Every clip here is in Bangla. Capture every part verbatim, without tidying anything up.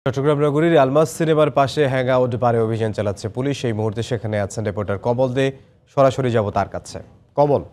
চট্টগ্রাম নগরীর আলমাস সিনেমার পাশে হ্যাং আউট বারে অভিযান চালাচ্ছে পুলিশ। এই মুহূর্তে সেখানে আছেন রিপোর্টার কমল দে। সরাসরি যাব তার কাছে। কমল।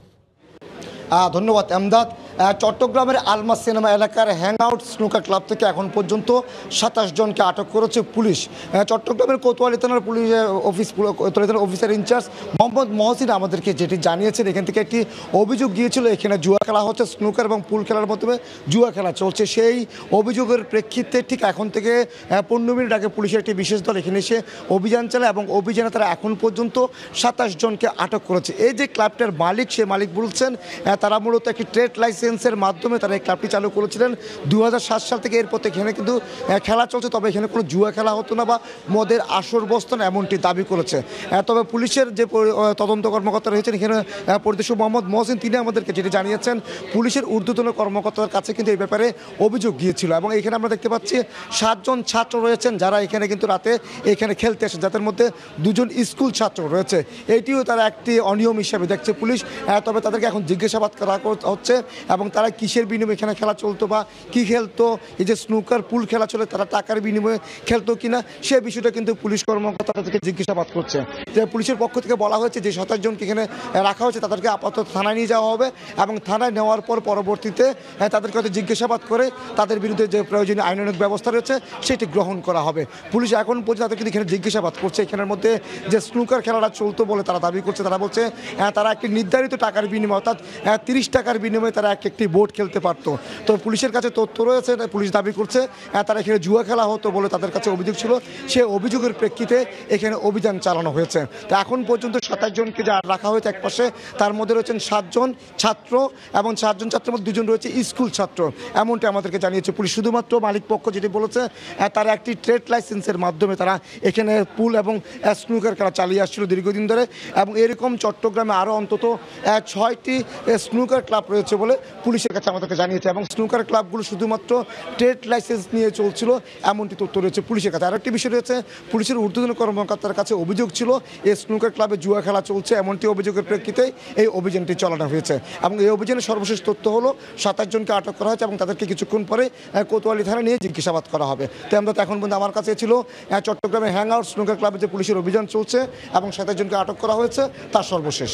ধন্যবাদ এমদাদ। চট্টগ্রামের আলমাস সিনেমা এলাকার হ্যাং আউট স্নুকার ক্লাব থেকে এখন পর্যন্ত সাতাশ জনকে আটক করেছে পুলিশ। চট্টগ্রামের কোতোয়ালি থানার পুলিশ অফিস কোতোয়ালি থানার অফিসার ইনচার্জ মোহাম্মদ মহসিন আমাদেরকে যেটি জানিয়েছেন, এখান থেকে একটি অভিযোগ গিয়েছিল এখানে জুয়া খেলা হচ্ছে, স্নুকার এবং পুল খেলার মাধ্যমে জুয়া খেলা চলছে। সেই অভিযোগের প্রেক্ষিতে ঠিক এখন থেকে পনেরো মিনিট আগে পুলিশের একটি বিশেষ দল এখানে এসে অভিযান চালায় এবং অভিযানে তারা এখন পর্যন্ত সাতাশ জনকে আটক করেছে। এই যে ক্লাবটার মালিক, সে মালিক বলছেন তারা মূলত একটি ট্রেড লাইসেন্সের মাধ্যমে তারা এই ক্লাবটি চালু করেছিলেন দু হাজার সাত সাল থেকে। এরপর এখানে কিন্তু খেলা চলছে, তবে এখানে কোনো জুয়া খেলা হতো না বা মদের আসর বসত না, এমনটি দাবি করেছে। তবে পুলিশের যে তদন্ত কর্মকর্তা রয়েছেন এখানে পরিদর্শক মোহাম্মদ মহসিন, তিনি আমাদেরকে যেটি জানিয়েছেন পুলিশের ঊর্ধ্বতন কর্মকর্তার কাছে কিন্তু এই ব্যাপারে অভিযোগ গিয়েছিল এবং এখানে আমরা দেখতে পাচ্ছি সাতজন ছাত্র রয়েছেন যারা এখানে কিন্তু রাতে এখানে খেলতে আসেন, যাদের মধ্যে দুজন স্কুল ছাত্র রয়েছে। এইটিও তারা একটি অনিয়ম হিসাবে দেখছে পুলিশ। তবে তাদেরকে এখন জিজ্ঞাসাবাদ করা হচ্ছে এবং তারা কিসের বিনিময়ে এখানে খেলা চলতো বা কী খেলতো, এই যে স্নুকার পুল খেলা চলে তারা টাকার বিনিময়ে খেলতো কিনা, সে বিষয়টা কিন্তু পুলিশ কর্মকর্তা তাদেরকে জিজ্ঞাসাবাদ করছে। যে পুলিশের পক্ষ থেকে বলা হয়েছে যে সাতাশ জনকে এখানে রাখা হয়েছে তাদেরকে আপাতত থানায় নিয়ে যাওয়া হবে এবং থানায় নেওয়ার পর পরবর্তীতে তাদেরকে হয়তো জিজ্ঞাসাবাদ করে তাদের বিরুদ্ধে যে প্রয়োজনীয় আইনানুগ ব্যবস্থা রয়েছে সেটি গ্রহণ করা হবে। পুলিশ এখন পর্যন্ত তাদেরকে এখানে জিজ্ঞাসাবাদ করছে। এখানের মধ্যে যে স্নুকার খেলাটা চলতো বলে তারা দাবি করছে, তারা বলছে তারা একটি নির্ধারিত টাকার বিনিময়ে অর্থাৎ তিরিশ টাকার বিনিময়ে তারা এক একটি বোর্ড খেলতে পারতো। তো পুলিশের কাছে তথ্য রয়েছে, পুলিশ দাবি করছে তারা এখানে জুয়া খেলা হতো বলে তাদের কাছে অভিযোগ ছিল। সে অভিযোগের প্রেক্ষিতে এখানে অভিযান চালানো হয়েছে। তো এখন পর্যন্ত সাতাশ জনকে যা রাখা হয়েছে এক পাশে, তার মধ্যে রয়েছেন সাতজন ছাত্র এবং সাতজন ছাত্রের মধ্যে দুজন রয়েছে স্কুল ছাত্র, এমনটি আমাদেরকে জানিয়েছে পুলিশ। শুধুমাত্র মালিক পক্ষ যেটি বলেছে তারা একটি ট্রেড লাইসেন্সের মাধ্যমে তারা এখানে পুল এবং স্নুকার খেলা চালিয়ে আসছিল দীর্ঘদিন ধরে এবং এরকম চট্টগ্রামে আরও অন্তত ছয়টি স্নুকার ক্লাব রয়েছে বলে পুলিশের কাছে আমাদেরকে জানিয়েছে এবং স্নুকার ক্লাবগুলো শুধুমাত্র ট্রেড লাইসেন্স নিয়ে চলছিল এমনটি তথ্য রয়েছে পুলিশের কাছে। আরেকটি বিষয় রয়েছে, পুলিশের ঊর্ধ্বতন কর্মকর্তার কাছে অভিযোগ ছিল এই স্নুকার ক্লাবে জুয়া খেলা চলছে, এমনটি অভিযোগের প্রেক্ষিতে এই অভিযানটি চালানো হয়েছে এবং এই অভিযানের সর্বশেষ তথ্য হলো সাতাশ জনকে আটক করা হয়েছে এবং তাদেরকে কিছুক্ষণ পরে কোতোয়ালি থানায় নিয়ে জিজ্ঞাসাবাদ করা হবে। তো আমরা এখন পর্যন্ত আমার কাছে ছিল চট্টগ্রামে হ্যাং আউট স্নুকার ক্লাবে যে পুলিশের অভিযান চলছে এবং সাতাশ জনকে আটক করা হয়েছে তার সর্বশেষ।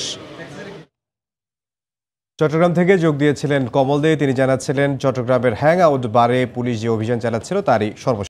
চট্টগ্রাম থেকে যোগ দিয়েছিলেন কমল দে। তিনি জানাচ্ছিলেন চট্টগ্রামের হ্যাং আউট বারে পুলিশ যে অভিযান চালাচ্ছিল তারই সর্বশেষ।